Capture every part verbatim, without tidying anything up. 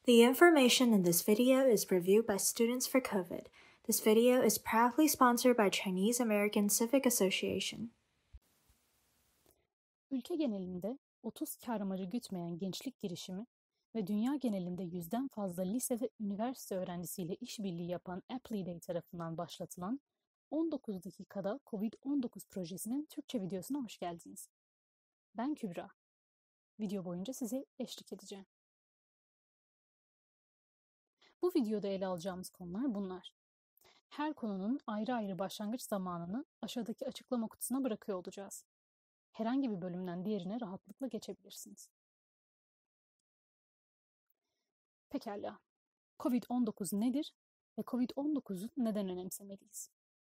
The information in this video is reviewed by Students for COVID. This video is proudly sponsored by Chinese American Civic Association. Ülke genelinde otuz kar amacı gütmeyen gençlik girişimi ve dünya genelinde yüzden fazla lise ve üniversite öğrencisiyle işbirliği yapan Appley tarafından başlatılan on dokuz dakikada covid on dokuz projesinin Türkçe videosuna hoş geldiniz. Ben Kübra. Video boyunca size eşlik edeceğim. Bu videoda ele alacağımız konular bunlar. Her konunun ayrı ayrı başlangıç zamanını aşağıdaki açıklama kutusuna bırakıyor olacağız. Herhangi bir bölümden diğerine rahatlıkla geçebilirsiniz. Pekala. covid on dokuz nedir ve covid on dokuzu neden önemsemeliyiz?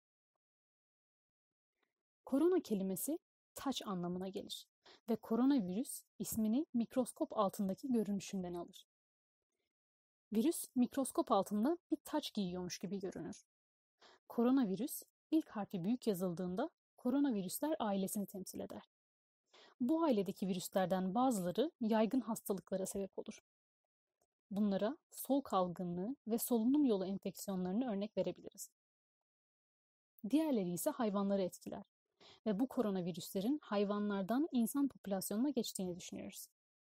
Korona kelimesi taç anlamına gelir ve koronavirüs ismini mikroskop altındaki görünüşünden alır. Virüs mikroskop altında bir taç giyiyormuş gibi görünür. Koronavirüs ilk harfi büyük yazıldığında koronavirüsler ailesini temsil eder. Bu ailedeki virüslerden bazıları yaygın hastalıklara sebep olur. Bunlara soluk algınlığı ve solunum yolu enfeksiyonlarını örnek verebiliriz. Diğerleri ise hayvanları etkiler ve bu koronavirüslerin hayvanlardan insan popülasyonuna geçtiğini düşünüyoruz.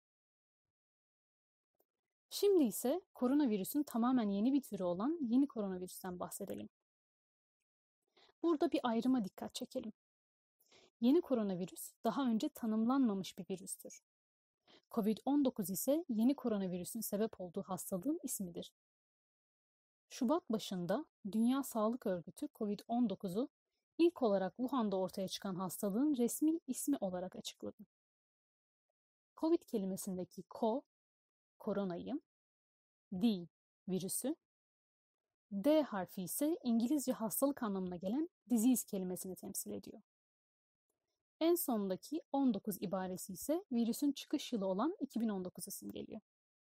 Şimdi ise koronavirüsün tamamen yeni bir türü olan yeni koronavirüsten bahsedelim. Burada bir ayrıma dikkat çekelim. Yeni koronavirüs daha önce tanımlanmamış bir virüstür. covid on dokuz ise yeni koronavirüsün sebep olduğu hastalığın ismidir. Şubat başında Dünya Sağlık Örgütü covid on dokuzu ilk olarak Wuhan'da ortaya çıkan hastalığın resmi ismi olarak açıkladı. Covid kelimesindeki ko, koronayı, D, virüsü, D harfi ise İngilizce hastalık anlamına gelen disease kelimesini temsil ediyor. En sondaki on dokuz ibaresi ise virüsün çıkış yılı olan iki bin on dokuzu simgeliyor.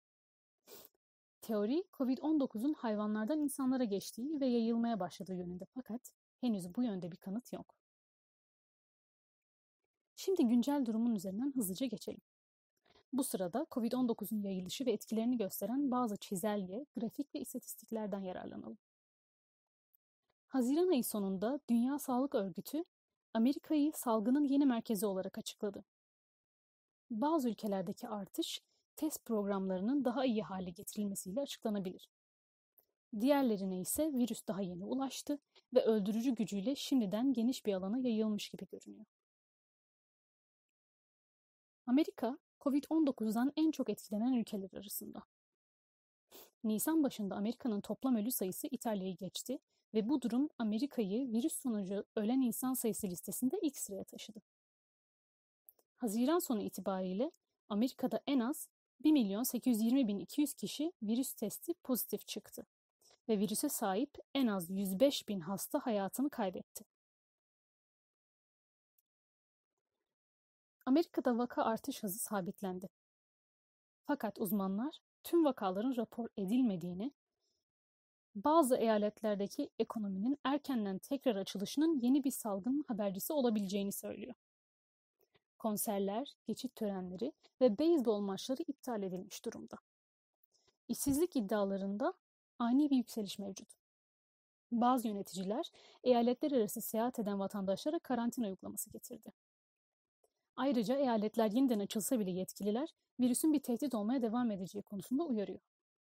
Teori, covid on dokuzun hayvanlardan insanlara geçtiği ve yayılmaya başladığı yönünde fakat henüz bu yönde bir kanıt yok. Şimdi güncel durumun üzerinden hızlıca geçelim. Bu sırada covid on dokuzun yayılışı ve etkilerini gösteren bazı çizelge, grafik ve istatistiklerden yararlanalım. Haziran ayı sonunda Dünya Sağlık Örgütü Amerika'yı salgının yeni merkezi olarak açıkladı. Bazı ülkelerdeki artış, test programlarının daha iyi hale getirilmesiyle açıklanabilir. Diğerlerine ise virüs daha yeni ulaştı ve öldürücü gücüyle şimdiden geniş bir alana yayılmış gibi görünüyor. Amerika, covid on dokuzdan en çok etkilenen ülkeler arasında. Nisan başında Amerika'nın toplam ölü sayısı İtalya'yı geçti ve bu durum Amerika'yı virüs sonucu ölen insan sayısı listesinde ilk sıraya taşıdı. Haziran sonu itibariyle Amerika'da en az bir milyon sekiz yüz yirmi bin iki yüz kişi virüs testi pozitif çıktı ve virüse sahip en az yüz beş bin hasta hayatını kaybetti. Amerika'da vaka artış hızı sabitlendi. Fakat uzmanlar tüm vakaların rapor edilmediğini, bazı eyaletlerdeki ekonominin erkenden tekrar açılışının yeni bir salgının habercisi olabileceğini söylüyor. Konserler, geçit törenleri ve beyzbol maçları iptal edilmiş durumda. İşsizlik iddialarında ani bir yükseliş mevcut. Bazı yöneticiler eyaletler arası seyahat eden vatandaşlara karantina uygulaması getirdi. Ayrıca eyaletler yeniden açılsa bile yetkililer virüsün bir tehdit olmaya devam edeceği konusunda uyarıyor.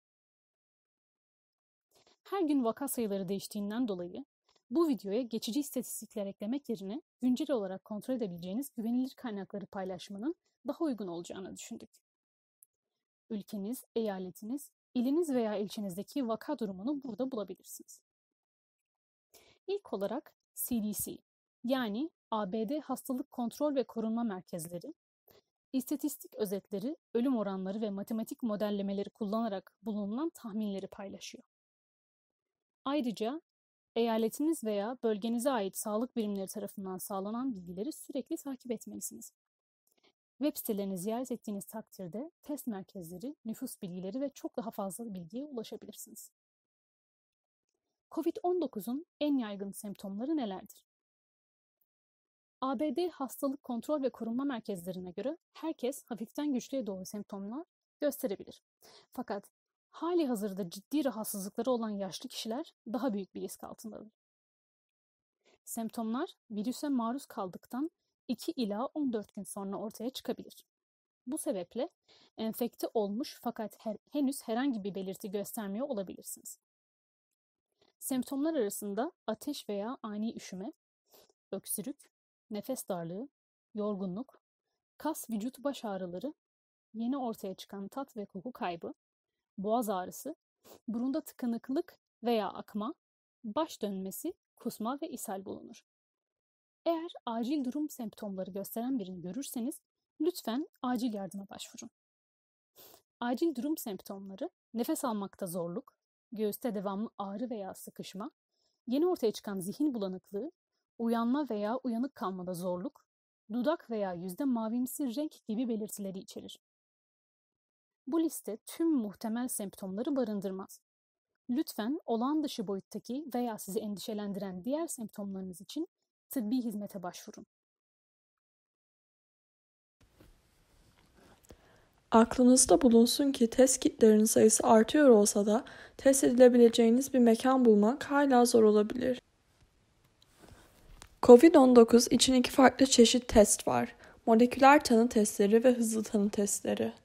Her gün vaka sayıları değiştiğinden dolayı bu videoya geçici istatistikler eklemek yerine güncel olarak kontrol edebileceğiniz güvenilir kaynakları paylaşmanın daha uygun olacağını düşündük. Ülkeniz, eyaletiniz, iliniz veya ilçenizdeki vaka durumunu burada bulabilirsiniz. İlk olarak C D C yani A B D Hastalık Kontrol ve Korunma Merkezleri, istatistik özetleri, ölüm oranları ve matematik modellemeleri kullanarak bulunan tahminleri paylaşıyor. Ayrıca eyaletiniz veya bölgenize ait sağlık birimleri tarafından sağlanan bilgileri sürekli takip etmelisiniz. Web sitelerini ziyaret ettiğiniz takdirde test merkezleri, nüfus bilgileri ve çok daha fazla bilgiye ulaşabilirsiniz. covid on dokuzun en yaygın semptomları nelerdir? A B D Hastalık Kontrol ve Korunma Merkezlerine göre herkes hafiften güçlüye doğru semptomlar gösterebilir. Fakat hali hazırda ciddi rahatsızlıkları olan yaşlı kişiler daha büyük bir risk altındadır. Semptomlar virüse maruz kaldıktan iki ila on dört gün sonra ortaya çıkabilir. Bu sebeple enfekte olmuş fakat her, henüz herhangi bir belirti göstermiyor olabilirsiniz. Semptomlar arasında ateş veya ani üşüme, öksürük, nefes darlığı, yorgunluk, kas vücut baş ağrıları, yeni ortaya çıkan tat ve koku kaybı, boğaz ağrısı, burunda tıkanıklık veya akma, baş dönmesi, kusma ve ishal bulunur. Eğer acil durum semptomları gösteren birini görürseniz lütfen acil yardıma başvurun. Acil durum semptomları nefes almakta zorluk, göğüste devamlı ağrı veya sıkışma, yeni ortaya çıkan zihin bulanıklığı, uyanma veya uyanık kalmada zorluk, dudak veya yüzde mavimsi renk gibi belirtileri içerir. Bu liste tüm muhtemel semptomları barındırmaz. Lütfen olağan dışı boyuttaki veya sizi endişelendiren diğer semptomlarınız için tıbbi hizmete başvurun. Aklınızda bulunsun ki test kitlerinin sayısı artıyor olsa da test edilebileceğiniz bir mekan bulmak hala zor olabilir. kovid on dokuz için iki farklı çeşit test var. Moleküler tanı testleri ve hızlı tanı testleri.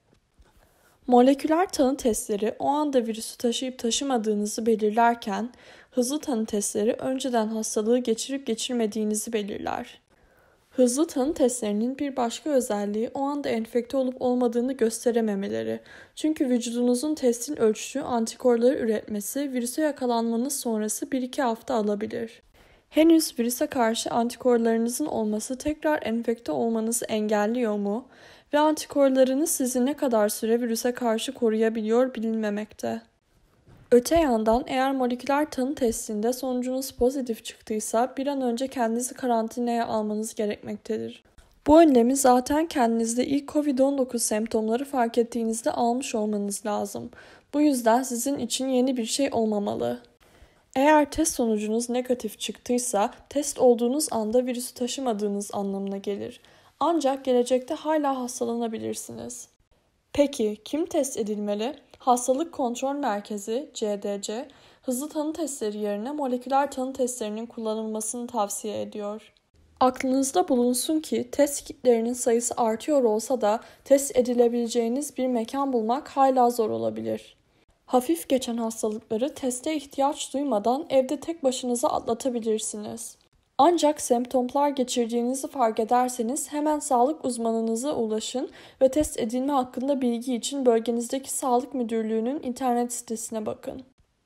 Moleküler tanı testleri o anda virüsü taşıyıp taşımadığınızı belirlerken, hızlı tanı testleri önceden hastalığı geçirip geçirmediğinizi belirler. Hızlı tanı testlerinin bir başka özelliği o anda enfekte olup olmadığını gösterememeleri. Çünkü vücudunuzun testin ölçtüğü antikorları üretmesi virüse yakalanmanız sonrası bir iki hafta alabilir. Henüz virüse karşı antikorlarınızın olması tekrar enfekte olmanızı engelliyor mu? Ve antikorlarınız sizi ne kadar süre virüse karşı koruyabiliyor bilinmemekte. Öte yandan eğer moleküler tanı testinde sonucunuz pozitif çıktıysa bir an önce kendinizi karantinaya almanız gerekmektedir. Bu önlemi zaten kendinizde ilk kovid on dokuz semptomları fark ettiğinizde almış olmanız lazım. Bu yüzden sizin için yeni bir şey olmamalı. Eğer test sonucunuz negatif çıktıysa test olduğunuz anda virüsü taşımadığınız anlamına gelir. Ancak gelecekte hala hastalanabilirsiniz. Peki kim test edilmeli? Hastalık Kontrol Merkezi C D C, hızlı tanı testleri yerine moleküler tanı testlerinin kullanılmasını tavsiye ediyor. Aklınızda bulunsun ki test kitlerinin sayısı artıyor olsa da test edilebileceğiniz bir mekan bulmak hala zor olabilir. Hafif geçen hastalıkları teste ihtiyaç duymadan evde tek başınıza atlatabilirsiniz. Ancak semptomlar geçirdiğinizi fark ederseniz hemen sağlık uzmanınıza ulaşın ve test edilme hakkında bilgi için bölgenizdeki sağlık müdürlüğünün internet sitesine bakın.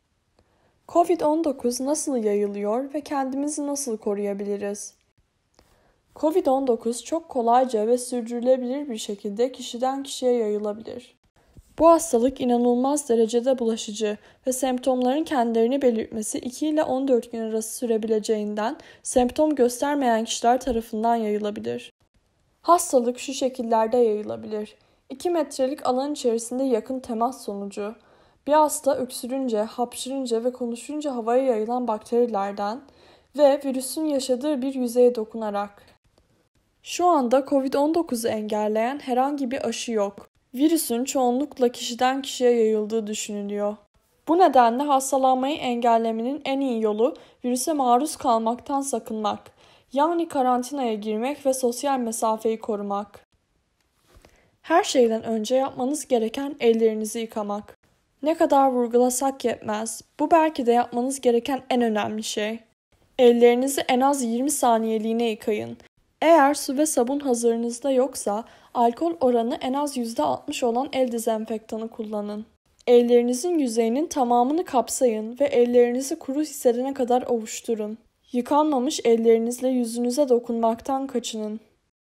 kovid on dokuz nasıl yayılıyor ve kendimizi nasıl koruyabiliriz? kovid on dokuz çok kolayca ve sürdürülebilir bir şekilde kişiden kişiye yayılabilir. Bu hastalık inanılmaz derecede bulaşıcı ve semptomların kendilerini belirtmesi iki ile on dört gün arası sürebileceğinden semptom göstermeyen kişiler tarafından yayılabilir. Hastalık şu şekillerde yayılabilir. iki metrelik alan içerisinde yakın temas sonucu, bir hasta öksürünce, hapşırınca ve konuşunca havaya yayılan bakterilerden ve virüsün yaşadığı bir yüzeye dokunarak. Şu anda kovid on dokuzu engelleyen herhangi bir aşı yok. Virüsün çoğunlukla kişiden kişiye yayıldığı düşünülüyor. Bu nedenle hastalanmayı engellemenin en iyi yolu virüse maruz kalmaktan sakınmak, yani karantinaya girmek ve sosyal mesafeyi korumak. Her şeyden önce yapmanız gereken ellerinizi yıkamak. Ne kadar vurgulasak yetmez. Bu belki de yapmanız gereken en önemli şey. Ellerinizi en az yirmi saniyeliğine yıkayın. Eğer su ve sabun hazırınızda yoksa alkol oranı en az yüzde altmış olan el dezenfektanı kullanın. Ellerinizin yüzeyinin tamamını kapsayın ve ellerinizi kuru hissedene kadar ovuşturun. Yıkanmamış ellerinizle yüzünüze dokunmaktan kaçının.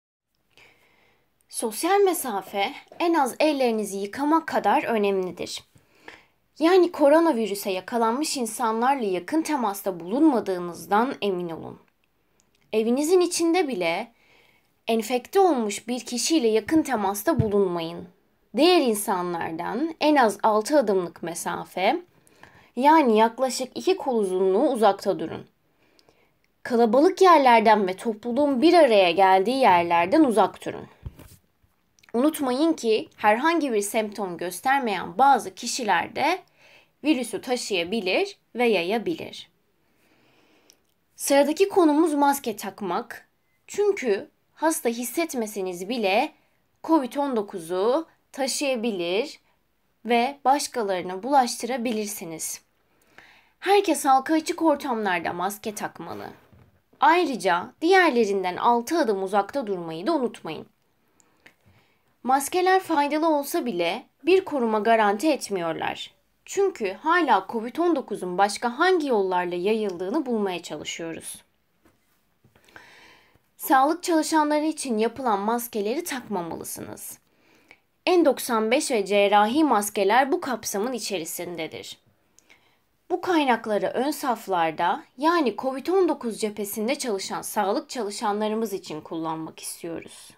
Sosyal mesafe en az ellerinizi yıkamak kadar önemlidir. Yani koronavirüse yakalanmış insanlarla yakın temasta bulunmadığınızdan emin olun. Evinizin içinde bile enfekte olmuş bir kişiyle yakın temasta bulunmayın. Diğer insanlardan en az altı adımlık mesafe, yani yaklaşık iki kol uzunluğu uzakta durun. Kalabalık yerlerden ve topluluğun bir araya geldiği yerlerden uzak durun. Unutmayın ki herhangi bir semptom göstermeyen bazı kişilerde virüsü taşıyabilir ve yayabilir. Sıradaki konumuz maske takmak. Çünkü hasta hissetmeseniz bile kovid on dokuzu taşıyabilir ve başkalarına bulaştırabilirsiniz. Herkes halka açık ortamlarda maske takmalı. Ayrıca diğerlerinden altı adım uzakta durmayı da unutmayın. Maskeler faydalı olsa bile bir koruma garanti etmiyorlar. Çünkü hala kovid on dokuzun başka hangi yollarla yayıldığını bulmaya çalışıyoruz. Sağlık çalışanları için yapılan maskeleri takmamalısınız. N doksan beş ve cerrahi maskeler bu kapsamın içerisindedir. Bu kaynakları ön saflarda, yani kovid on dokuz cephesinde çalışan sağlık çalışanlarımız için kullanmak istiyoruz.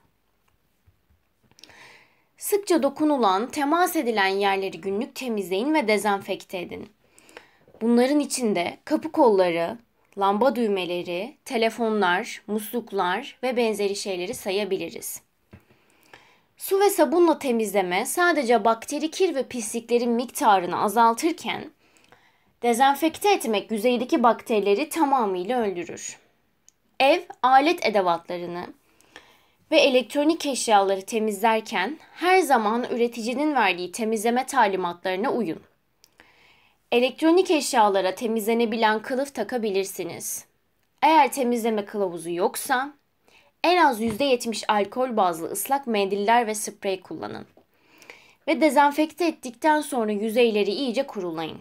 Sıkça dokunulan, temas edilen yerleri günlük temizleyin ve dezenfekte edin. Bunların içinde kapı kolları, lamba düğmeleri, telefonlar, musluklar ve benzeri şeyleri sayabiliriz. Su ve sabunla temizleme sadece bakteri, kir ve pisliklerin miktarını azaltırken, dezenfekte etmek yüzeydeki bakterileri tamamıyla öldürür. Ev, alet edevatlarını ve elektronik eşyaları temizlerken her zaman üreticinin verdiği temizleme talimatlarına uyun. Elektronik eşyalara temizlenebilen kılıf takabilirsiniz. Eğer temizleme kılavuzu yoksa, en az yüzde yetmiş alkol bazlı ıslak mendiller ve sprey kullanın. Ve dezenfekte ettikten sonra yüzeyleri iyice kurulayın.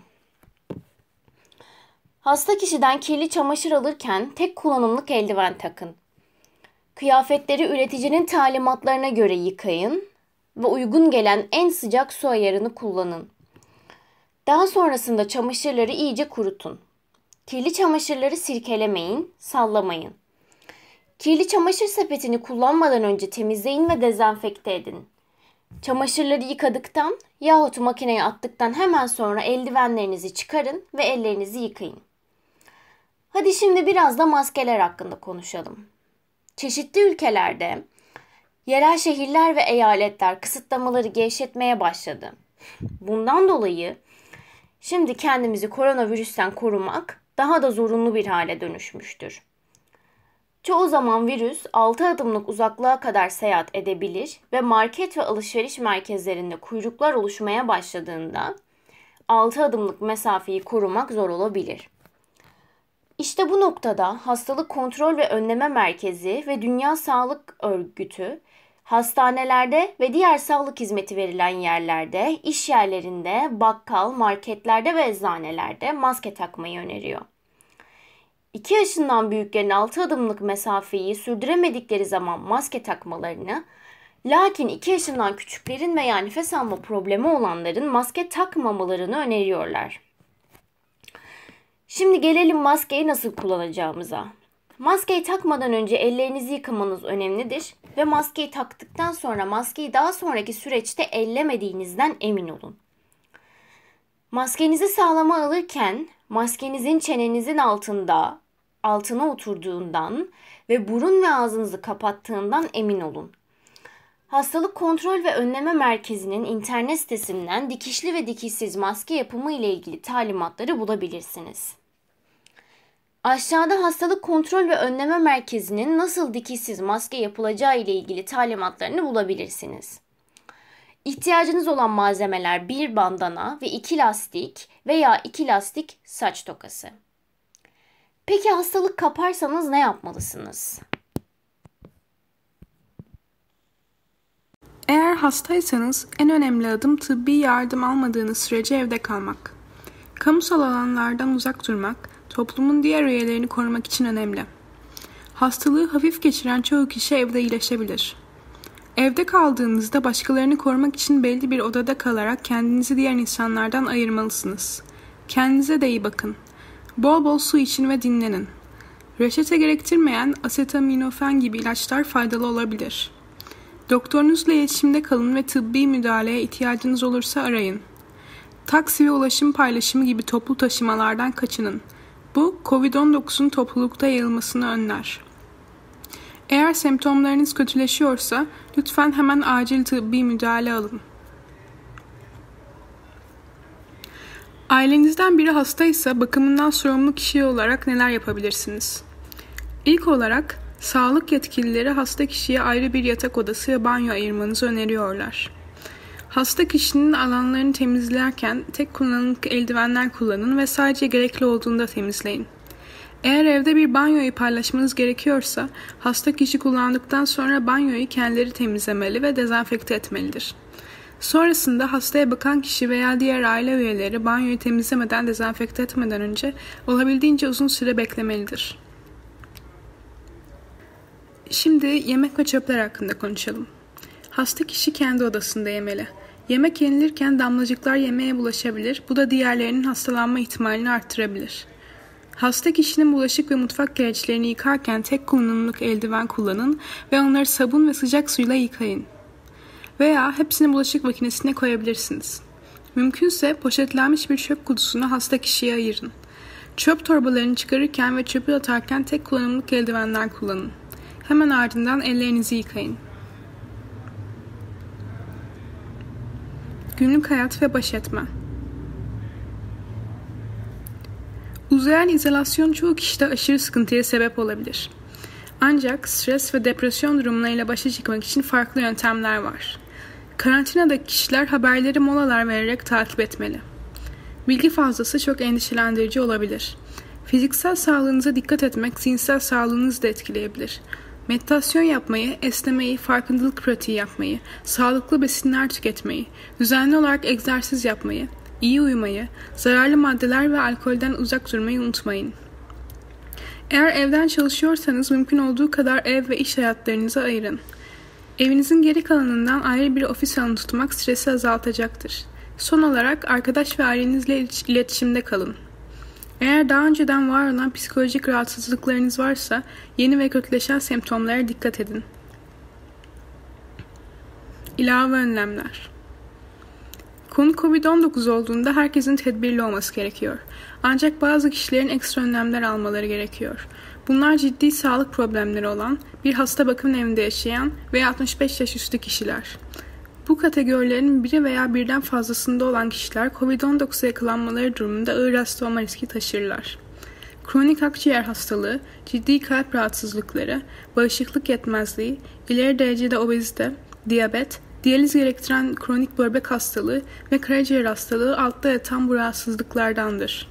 Hasta kişiden kirli çamaşır alırken tek kullanımlık eldiven takın. Kıyafetleri üreticinin talimatlarına göre yıkayın ve uygun gelen en sıcak su ayarını kullanın. Daha sonrasında çamaşırları iyice kurutun. Kirli çamaşırları sirkelemeyin, sallamayın. Kirli çamaşır sepetini kullanmadan önce temizleyin ve dezenfekte edin. Çamaşırları yıkadıktan yahut makineye attıktan hemen sonra eldivenlerinizi çıkarın ve ellerinizi yıkayın. Hadi şimdi biraz da maskeler hakkında konuşalım. Çeşitli ülkelerde yerel şehirler ve eyaletler kısıtlamaları gevşetmeye başladı. Bundan dolayı şimdi kendimizi koronavirüsten korumak daha da zorunlu bir hale dönüşmüştür. Çoğu zaman virüs altı adımlık uzaklığa kadar seyahat edebilir ve market ve alışveriş merkezlerinde kuyruklar oluşmaya başladığında altı adımlık mesafeyi korumak zor olabilir. İşte bu noktada Hastalık Kontrol ve Önleme Merkezi ve Dünya Sağlık Örgütü hastanelerde ve diğer sağlık hizmeti verilen yerlerde, iş yerlerinde, bakkal, marketlerde ve eczanelerde maske takmayı öneriyor. iki yaşından büyüklerin altı adımlık mesafeyi sürdüremedikleri zaman maske takmalarını, lakin iki yaşından küçüklerin veya nefes alma problemi olanların maske takmamalarını öneriyorlar. Şimdi gelelim maskeyi nasıl kullanacağımıza. Maskeyi takmadan önce ellerinizi yıkamanız önemlidir ve maskeyi taktıktan sonra maskeyi daha sonraki süreçte ellemediğinizden emin olun. Maskenizi sağlama alırken maskenizin çenenizin altında, altına oturduğundan ve burun ve ağzınızı kapattığından emin olun. Hastalık Kontrol ve Önleme Merkezi'nin internet sitesinden dikişli ve dikişsiz maske yapımı ile ilgili talimatları bulabilirsiniz. Aşağıda Hastalık Kontrol ve Önleme Merkezi'nin nasıl dikişsiz maske yapılacağı ile ilgili talimatlarını bulabilirsiniz. İhtiyacınız olan malzemeler bir bandana ve iki lastik veya iki lastik saç tokası. Peki hastalık kaparsanız ne yapmalısınız? Eğer hastaysanız en önemli adım tıbbi yardım almadığınız sürece evde kalmak. Kamusal alanlardan uzak durmak, toplumun diğer üyelerini korumak için önemli. Hastalığı hafif geçiren çoğu kişi evde iyileşebilir. Evde kaldığınızda başkalarını korumak için belli bir odada kalarak kendinizi diğer insanlardan ayırmalısınız. Kendinize de iyi bakın. Bol bol su için ve dinlenin. Reçete gerektirmeyen asetaminofen gibi ilaçlar faydalı olabilir. Doktorunuzla iletişimde kalın ve tıbbi müdahaleye ihtiyacınız olursa arayın. Taksi ve ulaşım paylaşımı gibi toplu taşımalardan kaçının. Bu, kovid on dokuzun toplulukta yayılmasını önler. Eğer semptomlarınız kötüleşiyorsa lütfen hemen acil tıbbi müdahale alın. Ailenizden biri hastaysa bakımından sorumlu kişi olarak neler yapabilirsiniz? İlk olarak sağlık yetkilileri hasta kişiye ayrı bir yatak odası ve banyo ayırmanızı öneriyorlar. Hasta kişinin alanlarını temizlerken tek kullanımlık eldivenler kullanın ve sadece gerekli olduğunda temizleyin. Eğer evde bir banyoyu paylaşmanız gerekiyorsa, hasta kişi kullandıktan sonra banyoyu kendileri temizlemeli ve dezenfekte etmelidir. Sonrasında hastaya bakan kişi veya diğer aile üyeleri banyoyu temizlemeden, dezenfekte etmeden önce olabildiğince uzun süre beklemelidir. Şimdi yemek ve çöpler hakkında konuşalım. Hasta kişi kendi odasında yemeli. Yemek yenilirken damlacıklar yemeğe bulaşabilir, bu da diğerlerinin hastalanma ihtimalini arttırabilir. Hasta kişinin bulaşık ve mutfak gereçlerini yıkarken tek kullanımlık eldiven kullanın ve onları sabun ve sıcak suyla yıkayın. Veya hepsini bulaşık makinesine koyabilirsiniz. Mümkünse poşetlenmiş bir çöp kutusunu hasta kişiye ayırın. Çöp torbalarını çıkarırken ve çöpü atarken tek kullanımlık eldivenler kullanın. Hemen ardından ellerinizi yıkayın. Günlük hayat ve baş etme. Uzayan izolasyon çoğu kişide aşırı sıkıntıya sebep olabilir. Ancak stres ve depresyon durumlarıyla başa çıkmak için farklı yöntemler var. Karantinadaki kişiler haberleri molalar vererek takip etmeli. Bilgi fazlası çok endişelendirici olabilir. Fiziksel sağlığınıza dikkat etmek zihinsel sağlığınızı da etkileyebilir. Meditasyon yapmayı, esnemeyi, farkındalık pratiği yapmayı, sağlıklı besinler tüketmeyi, düzenli olarak egzersiz yapmayı, iyi uyumayı, zararlı maddeler ve alkolden uzak durmayı unutmayın. Eğer evden çalışıyorsanız mümkün olduğu kadar ev ve iş hayatlarınızı ayırın. Evinizin geri kalanından ayrı bir ofis alanı tutmak stresi azaltacaktır. Son olarak arkadaş ve ailenizle iletişimde kalın. Eğer daha önceden var olan psikolojik rahatsızlıklarınız varsa yeni ve kötüleşen semptomlara dikkat edin. İlave önlemler. Konu kovid on dokuz olduğunda herkesin tedbirli olması gerekiyor. Ancak bazı kişilerin ekstra önlemler almaları gerekiyor. Bunlar ciddi sağlık problemleri olan, bir hasta bakım evinde yaşayan veya altmış beş yaş üstü kişiler. Bu kategorilerin biri veya birden fazlasında olan kişiler kovid on dokuza yakalanmaları durumunda ağır hasta olma riski taşırlar. Kronik akciğer hastalığı, ciddi kalp rahatsızlıkları, bağışıklık yetmezliği, ileri derecede obezite, diyabet, diyaliz gerektiren kronik böbrek hastalığı ve karaciğer hastalığı altta yatan bu rahatsızlıklardandır.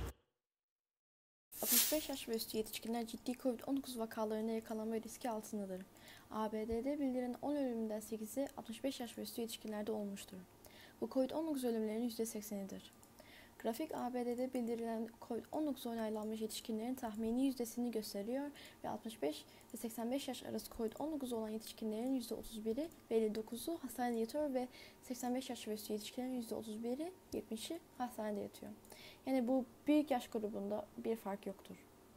altmış beş yaş ve üstü yetişkinler ciddi kovid on dokuz vakalarına yakalanma riski altındadır. A B D'de bildirilen on ölümden sekizi altmış beş yaş ve üstü yetişkinlerde olmuştur. Bu kovid on dokuz ölümlerinin yüzde seksenidir. Grafik A B D'de bildirilen kovid on dokuz onaylanmış yetişkinlerin tahmini yüzdesini gösteriyor ve altmış beş ve seksen beş yaş arası kovid on dokuz olan yetişkinlerin yüzde otuz biri ve elli dokuzu hastanede yatıyor ve seksen beş yaş ve üstü yetişkinlerin yüzde otuz biri, yetmişi hastanede yatıyor. Yani bu büyük yaş grubunda bir fark yoktur.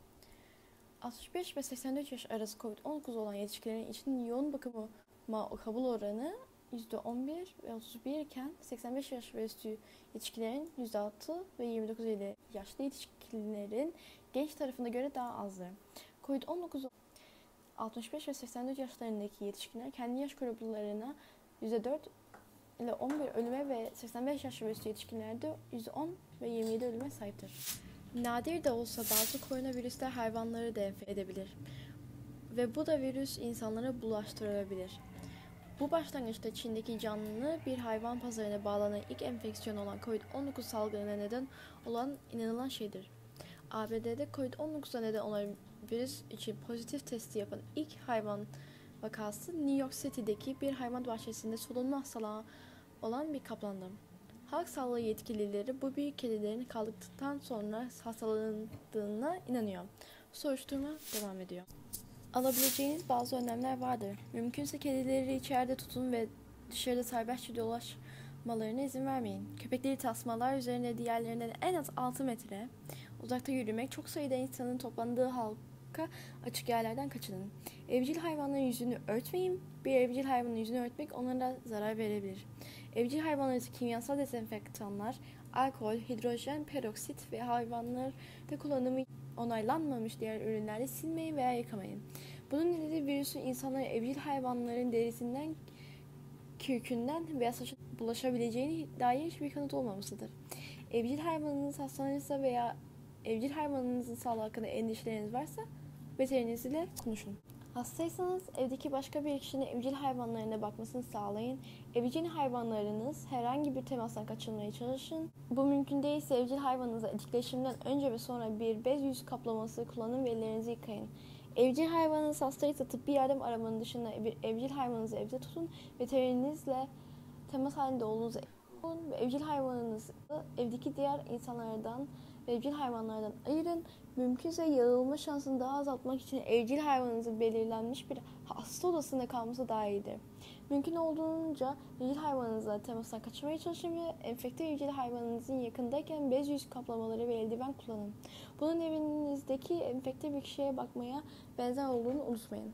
altmış beş ve seksen dört yaş arası kovid on dokuz olan yetişkinlerin için yoğun bakıma kabul oranı yüzde on bir ve otuz bir iken seksen beş yaş ve üstü yetişkinlerin yüzde altı ve yirmi dokuz ile yaşlı yetişkinlerin genç tarafına göre daha azdır. kovid on dokuz altmış beş ve seksen dört yaşlarındaki yetişkinler kendi yaş gruplarına yüzde dört ile on bir ölüme ve seksen beş yaş ve üstü yetişkinlerde yüzde on ve yirmi yedi ölüme sahiptir. Nadir de olsa bazı koronavirüsler hayvanları da enfekte edebilir ve bu da virüs insanlara bulaştırılabilir. Bu başlangıçta Çin'deki canlı bir hayvan pazarına bağlanan ilk enfeksiyon olan kovid on dokuz salgınına neden olan inanılan şeydir. A B D'de kovid on dokuza neden olan virüs için pozitif testi yapan ilk hayvan vakası New York City'deki bir hayvan bahçesinde solunma hastalığı olan bir kaplandı. Halk sağlığı yetkilileri bu büyük kedilerin kaldıktan sonra hastalandığına inanıyor. Soruşturma devam ediyor. Alabileceğiniz bazı önlemler vardır. Mümkünse kedileri içeride tutun ve dışarıda serbestçe dolaşmalarına izin vermeyin. Köpekleri tasmalar üzerinde diğerlerinden en az altı metre uzakta yürümek, çok sayıda insanın toplandığı halka açık yerlerden kaçının. Evcil hayvanların yüzünü örtmeyin. Bir evcil hayvanın yüzünü örtmek onlara zarar verebilir. Evcil hayvanları kimyasal dezenfektanlar, alkol, hidrojen peroksit ve hayvanlarda kullanımı onaylanmamış diğer ürünlerle silmeyin veya yıkamayın. Bunun nedeni virüsün insanların evcil hayvanların derisinden, kürkünden veya saçına bulaşabileceğine dair hiçbir kanıt olmamasıdır. Evcil hayvanınız hastalanırsa veya evcil hayvanınızın sağlığı hakkında endişeleriniz varsa veterinerinizle konuşun. Hastaysanız evdeki başka bir kişinin evcil hayvanlarına bakmasını sağlayın. Evcil hayvanlarınız herhangi bir temastan kaçınmaya çalışın. Bu mümkün değilse evcil hayvanınıza etkileşimden önce ve sonra bir bez yüz kaplaması kullanın ve ellerinizi yıkayın. Evcil hayvanınız hastaysa tıbbi yardım aramanın dışında evcil hayvanınızı evde tutun. Veterinerinizle temas halinde olduğunuz ve evcil hayvanınızı evdeki diğer insanlardan ve evcil hayvanlardan ayırın. Mümkünse yağılma şansını daha azaltmak için evcil hayvanınızın belirlenmiş bir hasta odasında kalması daha iyidir. Mümkün olduğunca evcil hayvanınızla temastan kaçırmaya çalışın ve enfekte evcil hayvanınızın yakındayken bez yüz kaplamaları ve eldiven kullanın. Bunun evinizdeki enfekte bir kişiye bakmaya benzer olduğunu unutmayın.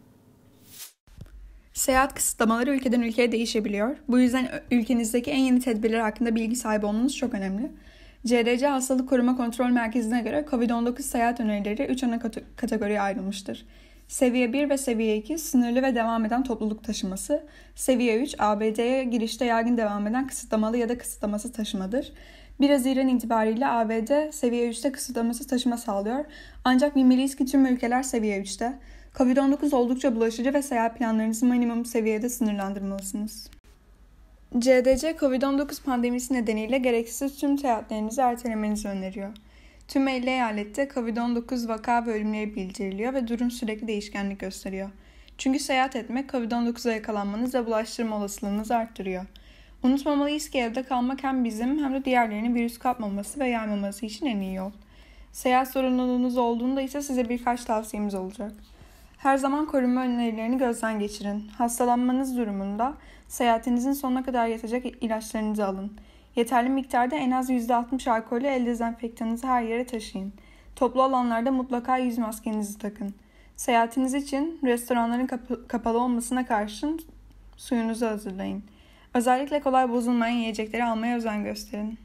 Seyahat kısıtlamaları ülkeden ülkeye değişebiliyor. Bu yüzden ülkenizdeki en yeni tedbirler hakkında bilgi sahibi olmanız çok önemli. C D C Hastalık Koruma Kontrol Merkezi'ne göre kovid on dokuz seyahat önerileri üç ana kategoriye ayrılmıştır. Seviye bir ve Seviye iki sınırlı ve devam eden topluluk taşıması. Seviye üç A B D'ye girişte yaygın devam eden kısıtlamalı ya da kısıtlamasız taşımadır. bir Haziran itibariyle A B D Seviye üçte kısıtlamasız taşıma sağlıyor. Ancak bilmeliyiz ki tüm ülkeler Seviye üçte. kovid on dokuz oldukça bulaşıcı ve seyahat planlarınızı minimum seviyede sınırlandırmalısınız. C D C kovid on dokuz pandemisi nedeniyle gereksiz tüm seyahatlerinizi ertelemenizi öneriyor. Tüm elli eyalette kovid on dokuz vaka ve ölümleri bildiriliyor ve durum sürekli değişkenlik gösteriyor. Çünkü seyahat etmek kovid on dokuza yakalanmanız ve bulaştırma olasılığınızı arttırıyor. Unutmamalıyız ki evde kalmak hem bizim hem de diğerlerinin virüs kapmaması ve yaymaması için en iyi yol. Seyahat sorumluluğunuz olduğunda ise size birkaç tavsiyemiz olacak. Her zaman korunma önerilerini gözden geçirin. Hastalanmanız durumunda seyahatinizin sonuna kadar yetecek ilaçlarınızı alın. Yeterli miktarda en az yüzde altmış alkollü el dezenfektanınızı her yere taşıyın. Toplu alanlarda mutlaka yüz maskenizi takın. Seyahatiniz için restoranların kap- kapalı olmasına karşın suyunuzu hazırlayın. Özellikle kolay bozulmayan yiyecekleri almaya özen gösterin.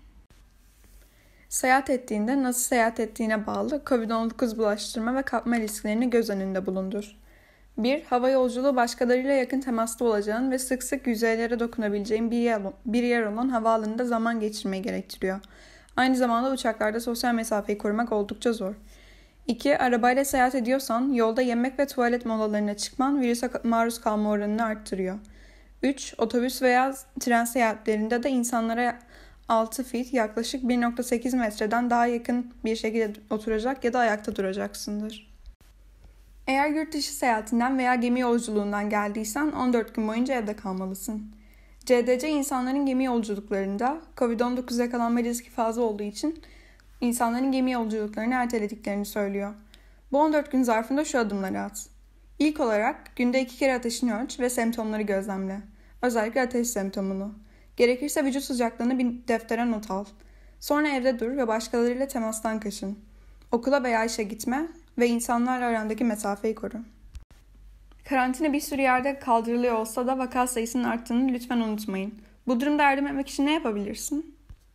Seyahat ettiğinde nasıl seyahat ettiğine bağlı kovid on dokuz bulaştırma ve kapma risklerini göz önünde bulundur. bir Hava yolculuğu başkalarıyla yakın temasta olacağın ve sık sık yüzeylere dokunabileceğin bir yer, bir yer olan havaalanında zaman geçirmeyi gerektiriyor. Aynı zamanda uçaklarda sosyal mesafeyi korumak oldukça zor. iki Arabayla seyahat ediyorsan yolda yemek ve tuvalet molalarına çıkman virüse maruz kalma oranını arttırıyor. üç Otobüs veya tren seyahatlerinde de insanlara altı fit yaklaşık bir nokta sekiz metreden daha yakın bir şekilde oturacak ya da ayakta duracaksındır. Eğer yurt dışı seyahatinden veya gemi yolculuğundan geldiysen on dört gün boyunca evde kalmalısın. C D C insanların gemi yolculuklarında kovid on dokuz yakalanma riski fazla olduğu için insanların gemi yolculuklarını ertelediklerini söylüyor. Bu on dört gün zarfında şu adımları at. İlk olarak günde iki kere ateşini ölç ve semptomları gözlemle. Özellikle ateş semptomunu. Gerekirse vücut sıcaklığını bir deftere not al. Sonra evde dur ve başkalarıyla temastan kaçın. Okula veya işe gitme ve insanlarla arandaki mesafeyi koru. Karantina bir sürü yerde kaldırılıyor olsa da vaka sayısının arttığını lütfen unutmayın. Bu durumda yardım etmek için ne yapabilirsin?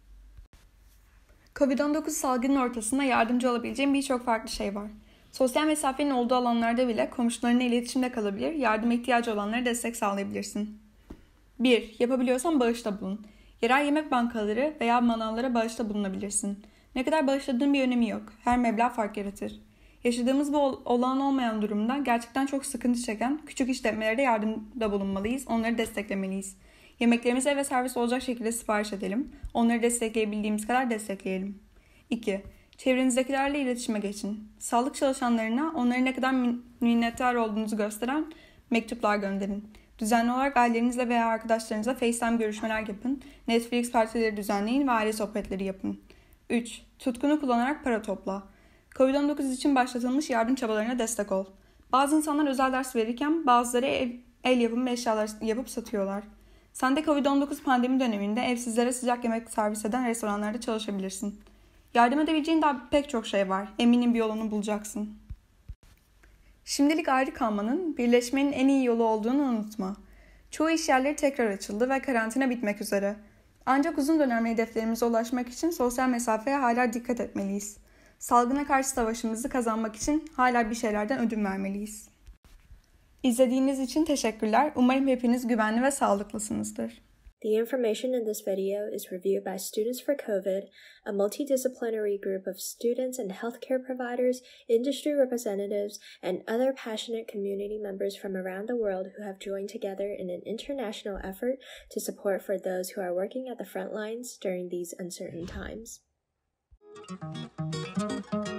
kovid on dokuz salgının ortasında yardımcı olabileceğin birçok farklı şey var. Sosyal mesafenin olduğu alanlarda bile komşularınla iletişimde kalabilir, yardıma ihtiyacı olanlara destek sağlayabilirsin. bir Yapabiliyorsan bağışta bulun. Yerel yemek bankaları veya manavlara bağışta bulunabilirsin. Ne kadar bağışladığın bir önemi yok. Her meblağ fark yaratır. Yaşadığımız bu olağan olmayan durumda gerçekten çok sıkıntı çeken küçük işletmelere yardımda bulunmalıyız, onları desteklemeliyiz. Yemeklerimizi eve servis olacak şekilde sipariş edelim, onları destekleyebildiğimiz kadar destekleyelim. iki Çevrenizdekilerle iletişime geçin. Sağlık çalışanlarına onların ne kadar minnettar olduğunuzu gösteren mektuplar gönderin. Düzenli olarak ailelerinizle veya arkadaşlarınızla FaceTime görüşmeler yapın, Netflix partileri düzenleyin ve aile sohbetleri yapın. üç Tutkunu kullanarak para topla. kovid on dokuz için başlatılmış yardım çabalarına destek ol. Bazı insanlar özel ders verirken bazıları ev, el yapımı eşyalar yapıp satıyorlar. Sen de kovid on dokuz pandemi döneminde evsizlere sıcak yemek servis eden restoranlarda çalışabilirsin. Yardım edebileceğin daha pek çok şey var. Eminim bir yolunu bulacaksın. Şimdilik ayrı kalmanın, birleşmenin en iyi yolu olduğunu unutma. Çoğu iş yerleri tekrar açıldı ve karantina bitmek üzere. Ancak uzun dönemli hedeflerimize ulaşmak için sosyal mesafeye hala dikkat etmeliyiz. Salgına karşı savaşımızı kazanmak için hala bir şeylerden ödün vermeliyiz. İzlediğiniz için teşekkürler. Umarım hepiniz güvenli ve sağlıklısınızdır. The information in this video is reviewed by Students for COVID, a multidisciplinary group of students and healthcare providers, industry representatives, and other passionate community members from around the world who have joined together in an international effort to support for those who are working at the front lines during these uncertain times.